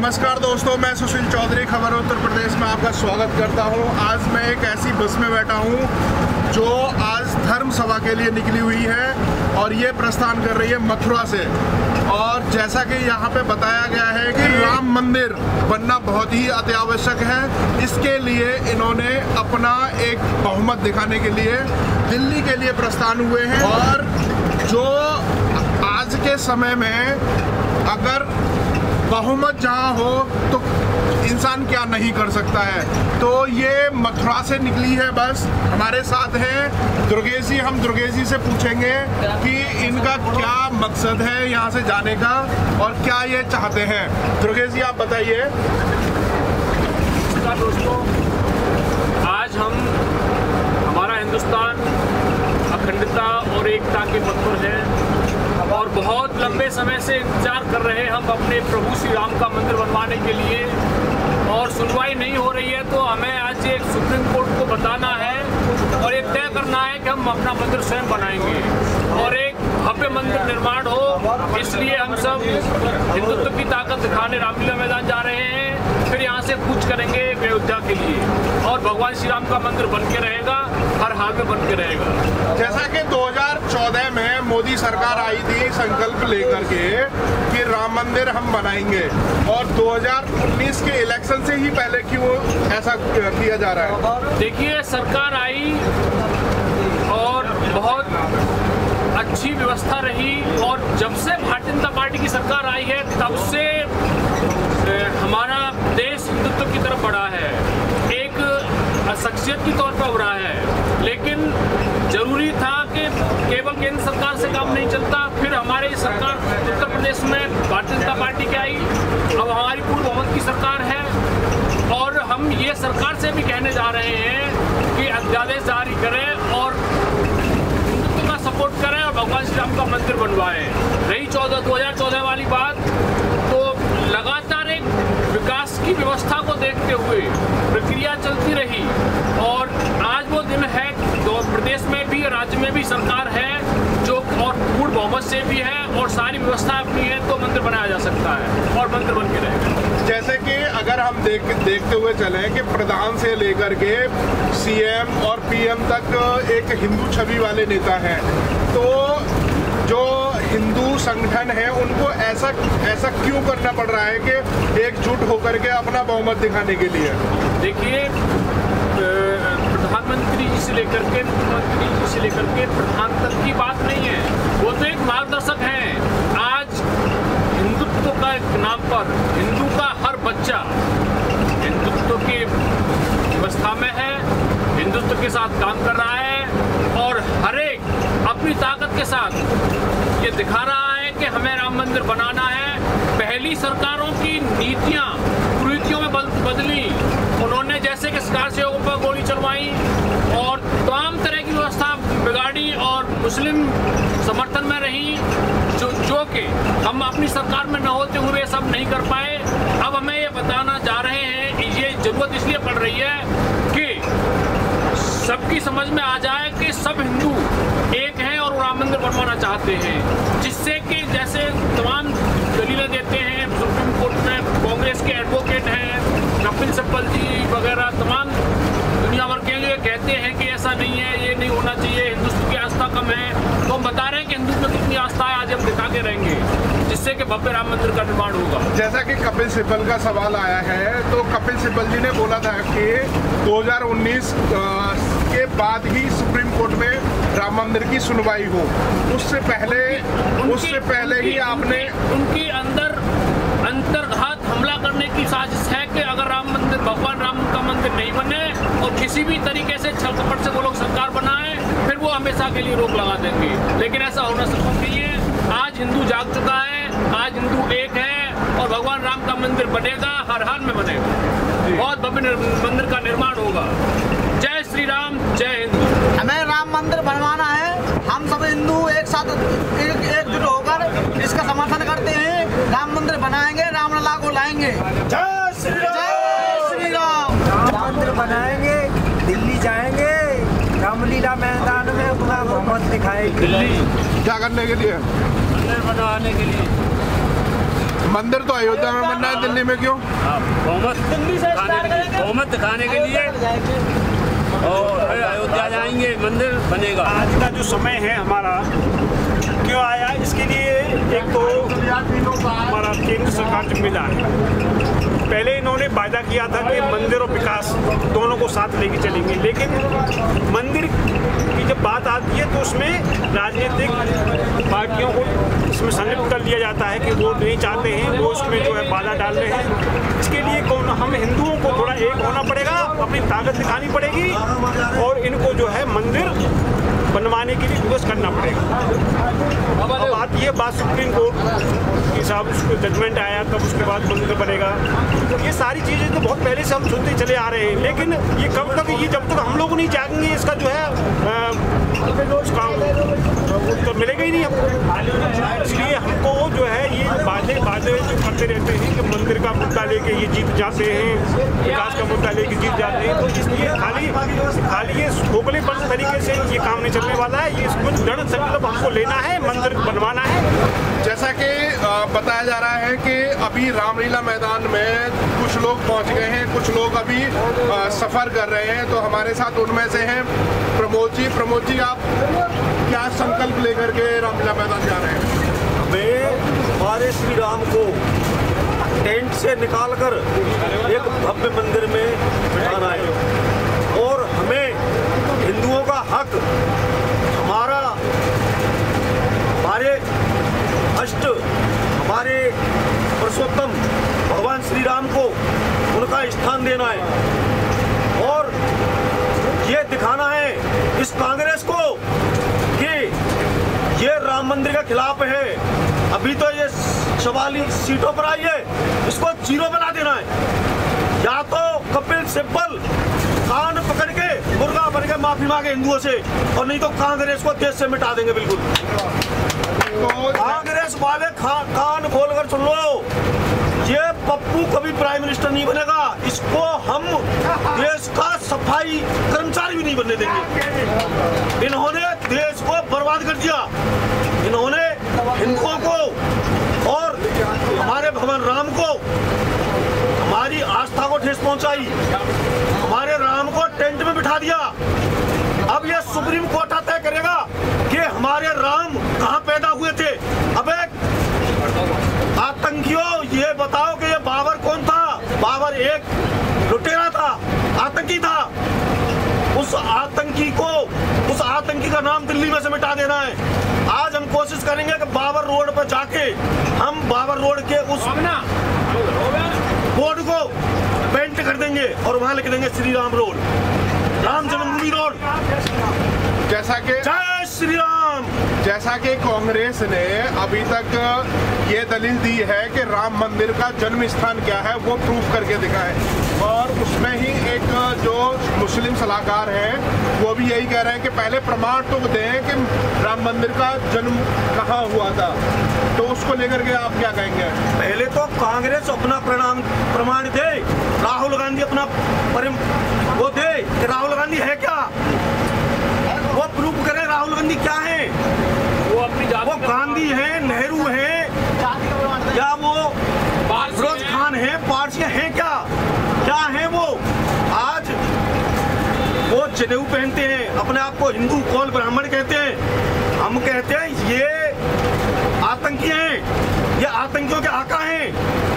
नमस्कार दोस्तों, मैं सुशील चौधरी खबर उत्तर प्रदेश में आपका स्वागत करता हूं। आज मैं एक ऐसी बस में बैठा हूं जो आज धर्म सभा के लिए निकली हुई है और ये प्रस्थान कर रही है मथुरा से। और जैसा कि यहाँ पे बताया गया है कि राम मंदिर बनना बहुत ही अत्यावश्यक है, इसके लिए इन्होंने अपना एक बहुमत दिखाने के लिए दिल्ली के लिए प्रस्थान हुए हैं। और जो आज के समय में अगर बहुमत जहाँ हो तो इंसान क्या नहीं कर सकता है, तो ये मथुरा से निकली है बस। हमारे साथ हैं दुर्गेश जी, हम दुर्गेश जी से पूछेंगे कि इनका क्या मकसद है यहाँ से जाने का और क्या ये चाहते हैं। दुर्गेश जी आप बताइए। नमस्कार दोस्तों, आज हमारा हिंदुस्तान अखंडता और एकता के पथ पर है और बहुत लंबे समय से इंतजार कर रहे हैं हम अपने प्रभु श्री राम का मंदिर बनवाने के लिए, और सुनवाई नहीं हो रही है। तो हमें आज एक सुप्रीम कोर्ट को बताना है और एक तय करना है कि हम अपना मंदिर स्वयं बनाएंगे और एक भव्य मंदिर निर्माण हो। इसलिए हम सब हिंदुत्व की ताकत दिखाने रामलीला मैदान जा रहे हैं, फिर यहाँ से कूच करेंगे अयोध्या के लिए और भगवान श्री राम का मंदिर बन के रहेगा, हर हाल में बन के रहेगा। जैसा कि 2014 में मोदी सरकार आई थी संकल्प लेकर के कि राम मंदिर हम बनाएंगे, और 2019 के इलेक्शन से ही पहले क्यों ऐसा किया जा रहा है? देखिए, सरकार आई और बहुत अच्छी व्यवस्था रही, और जब से भारतीय जनता पार्टी की सरकार आई है तब से हमारा देश हिंदुत्व की तरफ बढ़ा है, एक शख्सियत की तौर पर उभरा है। लेकिन जरूरी था कि केवल केंद्र सरकार से काम नहीं चलता। फिर हमारी सरकार उत्तर प्रदेश में भारतीय जनता पार्टी की आई, अब हमारी पूर्ण बहुमत की सरकार है और हम ये सरकार से भी कहने जा रहे हैं कि अध्यादेश जारी करें और हिंदुत्व का सपोर्ट करें और भगवान श्री राम का मंदिर बनवाएं। रही 2014 वाली बात, तो लगातार एक विकास की व्यवस्था को देखते हुए प्रक्रिया चलती रही और आज वो दिन है, तो प्रदेश में भी राज्य में भी सरकार है जो और पूर्ण बहुमत से भी है और सारी व्यवस्था अपनी है, तो मंदिर बनाया जा सकता है और मंदिर बन के रहेगा। जैसे कि अगर हम देखते हुए चले कि प्रधान से लेकर के सीएम और पीएम तक एक हिंदू छवि वाले नेता हैं, तो जो हिंदू संगठन है उनको ऐसा क्यों करना पड़ रहा है कि एकजुट होकर के अपना बहुमत दिखाने के लिए? देखिए, प्रधानमंत्री जी से लेकर के मुख्यमंत्री जी से लेकर के प्रधान तक की बात नहीं है, वो तो एक मार्गदर्शक है। आज हिंदुत्व का नाम पर हिंदू का हर बच्चा हिंदुत्व की व्यवस्था में है, हिंदुत्व के साथ काम कर रहा है और हर एक अपनी ताकत के साथ ये दिखा रहा है कि हमें राम मंदिर बनाना है। पहली सरकारों की नीतियां कुरीतियों में बदली, उन्होंने जैसे कि कार सेवकों पर गोली चलवाई और तमाम तरह की व्यवस्था बिगाड़ी और मुस्लिम समर्थन में रही, जो कि हम अपनी सरकार में न होते हुए सब नहीं कर पाए। अब हमें ये बताना जा रहे हैं कि ये जरूरत इसलिए पड़ रही है कि सबकी समझ में आ जाए कि सब हिंदू एक हैं और राम मंदिर बनवाना चाहते हैं, जिससे कि जैसे तमाम दलीलें देते हैं सुप्रीम कोर्ट में, कांग्रेस के एडवोकेट हैं कपिल सिब्बल जी वगैरह, तमाम दुनिया भर के लिए कहते हैं कि ऐसा नहीं है, ये नहीं होना चाहिए, हिंदुत्व की आस्था कम है। तो हम बता रहे हैं कि हिंदुत्व में कितनी आस्था है, आज हम दिखा के रहेंगे, जिससे कि भव्य राम मंदिर का निर्माण होगा। जैसा कि कपिल सिब्बल का सवाल आया है, तो कपिल सिब्बल जी ने बोला था कि 2019 के बाद ही सुप्रीम कोर्ट में राम मंदिर की सुनवाई हो। उससे पहले ही आपने उनकी अंतर्घात हमला करने की साजिश है कि अगर राम मंदिर, भगवान राम का मंदिर नहीं बने और किसी भी तरीके से छल कपट से वो लोग सरकार बनाए, फिर वो हमेशा के लिए रोक लगा देंगे। लेकिन ऐसा होना संभव नहीं है। आज हिंदू जाग चुका है, आज हिंदू एक है और भगवान राम का मंदिर बनेगा, हर हाल में बनेगा, बहुत भव्य मंदिर का निर्माण होगा। जय श्री राम, जय हिंद। हमें राम मंदिर बनवाना है, हम सब हिंदू एक साथ एकजुट होकर इसका समर्थन करते हैं। राम मंदिर बनाएंगे, रामलला को लाएंगे। जय श्री राम, जय श्री राम। राम मंदिर बनाएंगे, दिल्ली जाएंगे, रामलीला मैदान में अपना बहुमत दिखाएंगे। क्या करने के लिए? मंदिर बनवाने के लिए। मंदिर तो अयोध्या में बनना है, दिल्ली में क्यों? बहुमत दिखाने के लिए और अयोध्या जाएंगे, मंदिर बनेगा। आज का जो समय है हमारा क्यों आया, इसके लिए एक तो हमारा केंद्र सरकार जिम्मेदार है। पहले इन्होंने वायदा किया था कि मंदिर और विकास दोनों को साथ लेके चलेंगे, लेकिन मंदिर की जब बात आती है तो उसमें राजनीतिक पार्टियों को इसमें संलिप्त कर लिया जाता है कि वो नहीं चाहते हैं, वो उसमें जो है बाधा डाल रहे हैं। इसके लिए हम हिंदुओं को थोड़ा एक होना पड़ेगा, अपनी ताकत दिखानी पड़ेगी और इनको जो है मंदिर बनवाने के लिए विवश करना पड़ेगा। अब ये बात सुप्रीम कोर्ट के साहब उसको जजमेंट आया, तब उसके बाद मंदिर बनेगा। ये सारी चीज़ें तो बहुत पहले से हम सुनते चले आ रहे हैं, लेकिन ये कब तक, ये जब तक हम लोग नहीं जागेंगे इसका जो है उसका उत्तर मिलेगा ही नहीं हमको। इसलिए हमको जो है ये बातें जो करते रहते हैं कि मंदिर का मुद्दा लेके ये जीत जाते हैं, विकास का मुद्दा लेके जीत जाते हैं, तो इसलिए खाली ये खोखलेपन तरीके से ये काम नहीं चलने वाला है। ये कुछ दृढ़ संकल्प हमको लेना है, मंदिर बनवाना है। जैसा कि बताया जा रहा है कि अभी रामलीला मैदान में कुछ लोग पहुंच गए हैं, कुछ लोग अभी सफ़र कर रहे हैं, तो हमारे साथ उनमें से हैं प्रमोद जी। प्रमोद जी, आप क्या संकल्प लेकर के रामलीला मैदान जा रहे हैं? हमें हमारे श्री राम को टेंट से निकालकर एक भव्य मंदिर में बिठाना है और हमें हिंदुओं का हक, हमारे अष्ट, हमारे पुरुषोत्तम भगवान श्री राम को उनका स्थान देना है और ये दिखाना है इस कांग्रेस को कि ये राम मंदिर के खिलाफ है। अभी तो ये 44 सीटों पर आई है, इसको 0 बना देना है। या तो कपिल सिब्बल कान पकड़ के मुर्गा बन के माफी मांगे हिंदुओं से, और नहीं तो कांग्रेस को देश से मिटा देंगे बिल्कुल। तो कांग्रेस वाले कान खोलकर सुन लो, ये पप्पू कभी प्राइम मिनिस्टर नहीं बनेगा, इसको हम देश का सफाई कर्मचारी भी नहीं बनने देंगे। इन्होंने देश को बर्बाद कर दिया, इन्होंने हिंदुओं को और हमारे भगवान राम को, हमारी आस्था को ठेस पहुंचाई, हमारे राम को टेंट में बिठा दिया। अब ये सुप्रीम कोर्ट तय करेगा कि हमारे राम कहाँ पैदा हुए थे। अब आतंकियों ये बताओ कि ये बाबर कौन था? बाबर एक लुटेरा था, आतंकी था। उस आतंकी का नाम दिल्ली में से मिटा देना है। आज हम कोशिश करेंगे कि बाबर रोड पर जाके हम बाबर रोड के उस बोर्ड को पेंट कर देंगे और वहां लिख देंगे श्री राम रोड, राम जन्मभूमि रोड। जैसा कि जय श्री राम। जैसा कि कांग्रेस ने अभी तक ये दलील दी है कि राम मंदिर का जन्म स्थान क्या है वो प्रूफ करके दिखाए, और उसमें ही एक जो मुस्लिम सलाहकार हैं वो भी यही कह रहे हैं कि पहले प्रमाण तो दें कि राम मंदिर का जन्म कहाँ हुआ था। तो उसको लेकर के आप क्या कहेंगे? पहले तो कांग्रेस अपना प्रमाण दे, राहुल गांधी अपना वो दे कि राहुल गांधी है क्या, वो प्रूफ करे राहुल गांधी क्या है। वो गांधी है, नेहरू है, या वो फिरोज खान है, पारसिया है, क्या है वो? आज वो जनेऊ पहनते हैं, अपने आप को हिंदू कौल ब्राह्मण कहते हैं। हम कहते हैं ये आतंकी हैं, ये आतंकियों के आका हैं,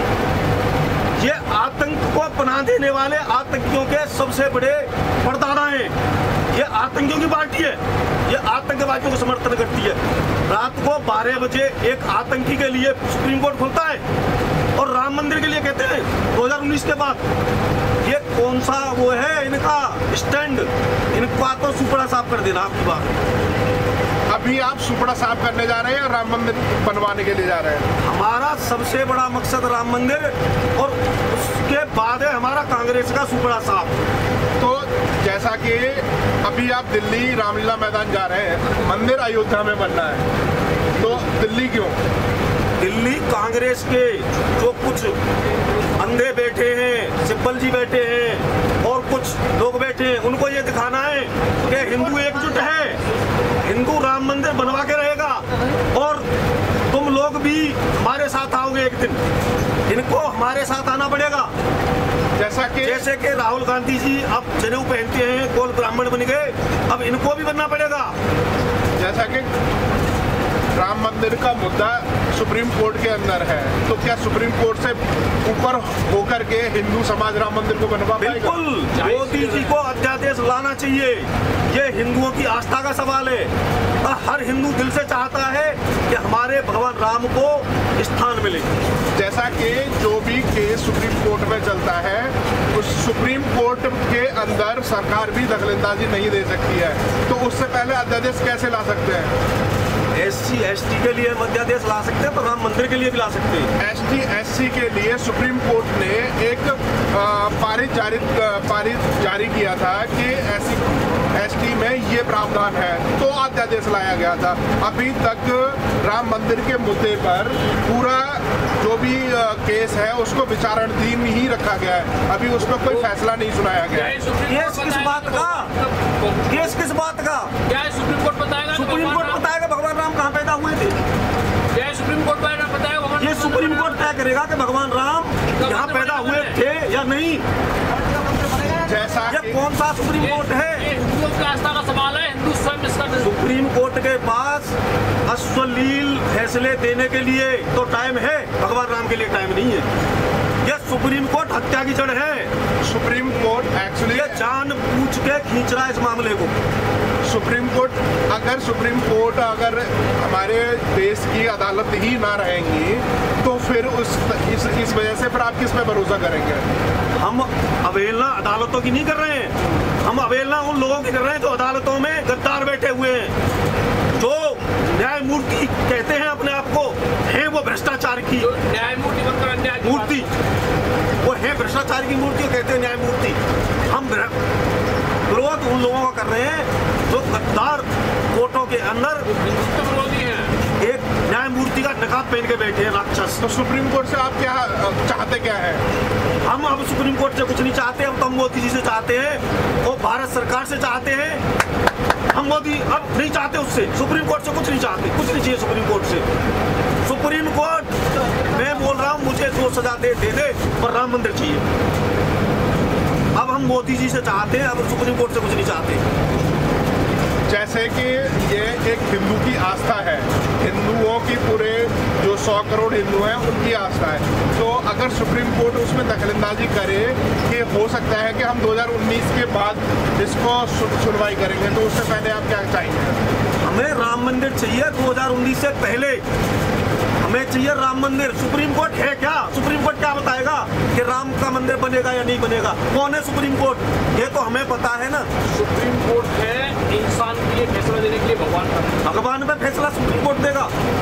ये आतंक को पनाह देने वाले आतंकियों के सबसे बड़े परदादा हैं। ये आतंकियों की पार्टी है, ये आतंकवादियों को समर्थन करती है। रात को 12 बजे एक आतंकी के लिए सुप्रीम कोर्ट खुलता है और राम मंदिर के लिए कहते हैं 2019 के बाद। ये कौन सा वो है इनका स्टैंड? इनका तो सुपड़ा साफ कर देना आपकी बात। अभी आप सुपड़ा साफ करने जा रहे हैं या राम मंदिर बनवाने के लिए जा रहे हैं? हमारा सबसे बड़ा मकसद राम मंदिर, और उसके बाद है हमारा कांग्रेस का सुपड़ा साफ। तो जैसा कि अभी आप दिल्ली रामलीला मैदान जा रहे हैं, मंदिर अयोध्या में बनना है, तो दिल्ली क्यों? दिल्ली कांग्रेस के जो कुछ अंधे बैठे हैं, सिब्बल जी बैठे हैं और कुछ लोग बैठे हैं, उनको ये दिखाना है कि हिंदू एकजुट है, हिंदू राम मंदिर बनवा के रहेगा और तुम लोग भी हमारे साथ आओगे एक एक दिन इनको हमारे साथ आना पड़ेगा। जैसे कि राहुल गांधी जी अब जनेऊ पहनते हैं, कोल ब्राह्मण बन गए, अब इनको भी बनना पड़ेगा। जैसा कि राम मंदिर का मुद्दा सुप्रीम कोर्ट के अंदर है, तो क्या सुप्रीम कोर्ट से ऊपर होकर के हिंदू समाज राम मंदिर को बनवा पाएगा? बिल्कुल, मोदी जी को अध्यादेश लाना चाहिए। ये हिंदुओं की आस्था का सवाल है और हर हिंदू दिल से चाहता है कि हमारे भगवान राम को स्थान मिले। जैसा कि जो भी केस सुप्रीम कोर्ट में चलता है, उस सुप्रीम कोर्ट के अंदर सरकार भी दखलंदाजी नहीं दे सकती है, तो उससे पहले अध्यादेश कैसे ला सकते हैं? SC ST के लिए अध्यादेश ला सकते हैं, तो राम मंदिर के लिए भी ला सकते हैं। ST SC के लिए सुप्रीम कोर्ट ने एक पारित जारी किया था कि ST में ये प्रावधान है, तो अध्यादेश लाया गया था। अभी तक राम मंदिर के मुद्दे पर पूरा जो भी केस है उसको विचाराधीन ही रखा गया है, अभी उस पर कोई फैसला नहीं सुनाया गया है। केस किस बात का? केस किस बात का? क्या है सुप्रीम कोर्ट बताएगा? सुप्रीम कोर्ट बताएगा भगवान राम कहाँ पैदा हुए थे। क्या है सुप्रीम कोर्ट बताएगा? ये सुप्रीम कोर्ट तय करेगा कि भगवान राम यहाँ पैदा हुए थे या नहीं। जैसा ये कौन सा सुप्रीम कोर्ट है? हिंदुओं की आस्था का सवाल है, हिंदू स्वयं इसका सुप्रीम कोर्ट के पास अश्लील फैसले देने के लिए तो टाइम है, भगवान राम के लिए टाइम नहीं है। ये सुप्रीम कोर्ट हत्या की जड़ है। सुप्रीम कोर्ट एक्चुअली ये जानबूझ के खींच रहा है इस मामले को। सुप्रीम कोर्ट अगर हमारे देश की अदालत ही ना रहेंगी तो फिर इस वजह से फिर आप किस पे भरोसा करेंगे? हम अवहेलना अदालतों की नहीं कर रहे हैं, हम अवहेलना उन लोगों की कर रहे हैं जो अदालतों में गद्दार बैठे हुए हैं, जो न्यायमूर्ति कहते हैं अपने आप को, हैं वो भ्रष्टाचार की न्यायमूर्ति बनकर अन्याय मूर्ति, वो है भ्रष्टाचार की मूर्ति, कहते हैं न्यायमूर्ति। हम विरोध उन लोगों का कर रहे हैं जो गद्दार कोर्टों के अंदर विरोधी है, एक न्यायमूर्ति का नकाब पहन के बैठे हैं राक्षस। तो सुप्रीम कोर्ट से आप क्या चाहते क्या है? हम अब सुप्रीम कोर्ट से कुछ नहीं चाहते, हम तो मोदी जी से चाहते हैं और भारत सरकार से चाहते हैं। हम मोदी अब नहीं चाहते उससे, सुप्रीम कोर्ट से कुछ नहीं चाहते, कुछ नहीं चाहिए सुप्रीम कोर्ट से। सुप्रीम कोर्ट मैं बोल रहा हूँ मुझे जो सजा दे दे, पर राम मंदिर चाहिए। अब हम मोदी जी से चाहते हैं, अब सुप्रीम कोर्ट से कुछ नहीं चाहते। जैसे कि ये एक हिंदू की आस्था है, हिंदुओं की पूरे जो 100 करोड़ हिंदू हैं उनकी आस्था है, तो अगर सुप्रीम कोर्ट उसमें दखलंदाजी करे कि हो सकता है कि हम 2019 के बाद इसको सुनवाई करेंगे, तो उससे पहले आप क्या चाहेंगे? हमें राम मंदिर चाहिए 2019 से पहले, हमें चाहिए राम मंदिर। सुप्रीम कोर्ट है क्या? सुप्रीम कोर्ट क्या बताएगा कि राम का मंदिर बनेगा या नहीं बनेगा? कौन है सुप्रीम कोर्ट? ये तो हमें पता है ना। सुप्रीम कोर्ट है इंसान के लिए फैसला देने के लिए, भगवान पे फैसला सुप्रीम कोर्ट देगा।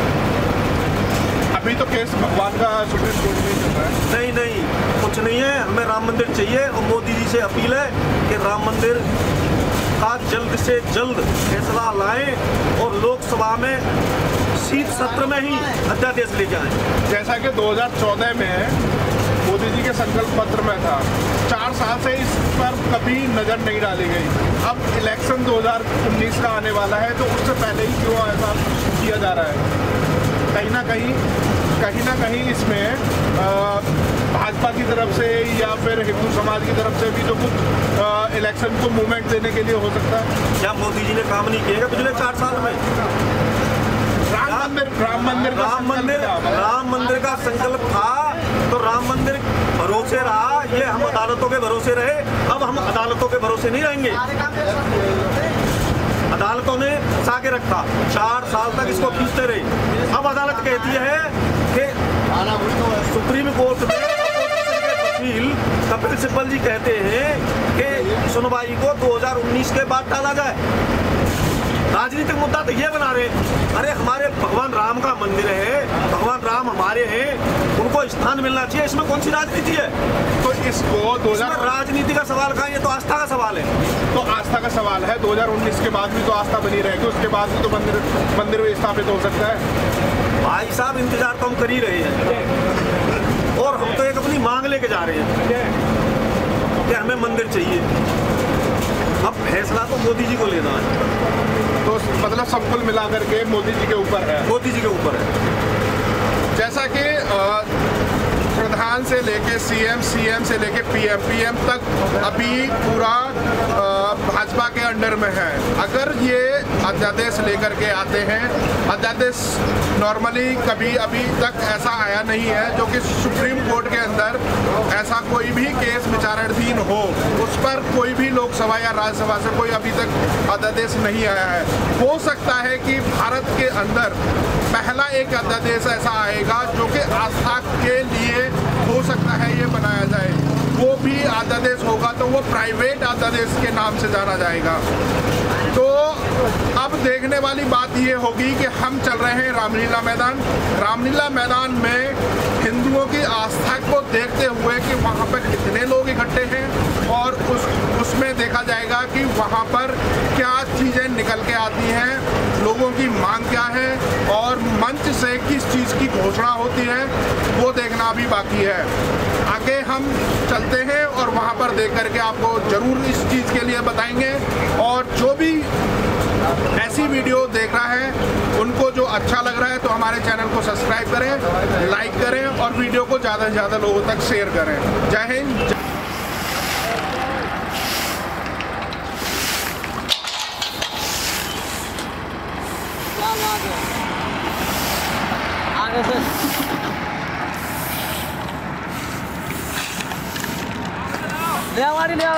अभी तो केस भगवान का सुप्रीम कोर्ट में चल रहा है। नहीं, कुछ नहीं है, हमें राम मंदिर चाहिए और मोदी जी से अपील है कि राम मंदिर का जल्द से जल्द फैसला लाएं और लोकसभा में शीत सत्र में ही अध्यादेश ले जाएं। जैसा कि 2014 में मोदी जी के संकल्प पत्र में था, 4 साल से इस पर कभी नजर नहीं डाली गई। अब इलेक्शन 2019 का आने वाला है, तो उससे पहले ही क्यों ऐसा किया जा रहा है? कहीं ना कहीं इसमें भाजपा की तरफ से या फिर हिंदू समाज की तरफ से भी जो कुछ इलेक्शन को मूवमेंट देने के लिए हो सकता है। क्या मोदी जी ने काम नहीं किया पिछले 4 साल में? राम मंदिर का संकल्प था, तो राम मंदिर भरोसे रहा, ये हम अदालतों के भरोसे रहे। अब हम अदालतों के भरोसे नहीं रहेंगे। अदालतों ने फंसा के रखा, 4 साल तक इसको खींचते रहे। अब अदालत कहती है कि सुप्रीम कोर्ट में वकील कपिल सिब्बल जी कहते हैं कि सुनवाई को 2019 के बाद टाला जाए। राजनीतिक मुद्दा तो ये बना रहे, अरे हमारे भगवान राम का मंदिर है, भगवान राम हमारे हैं, उनको स्थान मिलना चाहिए। इसमें कौन सी राजनीति है? तो इसको राजनीति का सवाल कहाँ, ये तो आस्था का सवाल है। तो आस्था का सवाल है, 2019 के बाद भी तो आस्था बनी रहेगी, उसके बाद भी तो मंदिर भी स्थापित हो सकता है। भाई साहब, इंतजार तो हम कर ही रहे हैं और हम तो एक अपनी मांग लेके जा रहे हैं कि हमें मंदिर चाहिए। अब फैसला तो मोदी जी को लेना है, तो मतलब सब कुल मिलाकर के मोदी जी के ऊपर है। मोदी जी के ऊपर है। जैसा कि प्रधान से लेके सीएम, सीएम से लेके पीएम तक अभी पूरा भाजपा के अंडर में है। अगर ये अध्यादेश लेकर के आते हैं, अध्यादेश नॉर्मली कभी अभी तक ऐसा आया नहीं है जो कि सुप्रीम कोर्ट के अंदर ऐसा कोई भी केस विचाराधीन हो, उस पर कोई भी लोकसभा या राज्यसभा से कोई अभी तक अध्यादेश नहीं आया है। हो सकता है कि भारत के अंदर पहला एक अध्यादेश ऐसा आएगा जो कि आस्था के लिए हो सकता है ये बनाया जाए। वो भी अध्यादेश होगा तो वो प्राइवेट अध्यादेश के नाम से जाना जाएगा। तो अब देखने वाली बात ये होगी कि हम चल रहे हैं रामलीला मैदान। रामलीला मैदान में हिंदुओं की आस्था को देखते हुए कि वहाँ पर कितने लोग इकट्ठे हैं और उसमें देखा जाएगा कि वहाँ पर क्या चीज़ें निकल के आती हैं, लोगों की मांग क्या है और मंच से किस चीज़ की घोषणा होती है, वो देखना अभी बाकी है। आगे हम चलते हैं और वहाँ पर देख करके आपको ज़रूर इस चीज़ के लिए बताएंगे। और जो भी ऐसी वीडियो देख रहा है उनको जो अच्छा लग रहा है तो हमारे चैनल को सब्सक्राइब करें, लाइक करें और वीडियो को ज़्यादा से ज़्यादा लोगों तक शेयर करें। जय हिंद। आगे से ले आओ, ले आओ।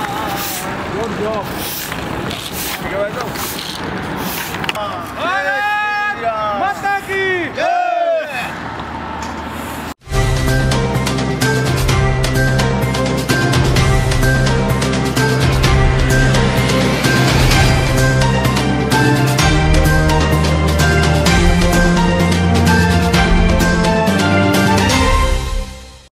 Good job.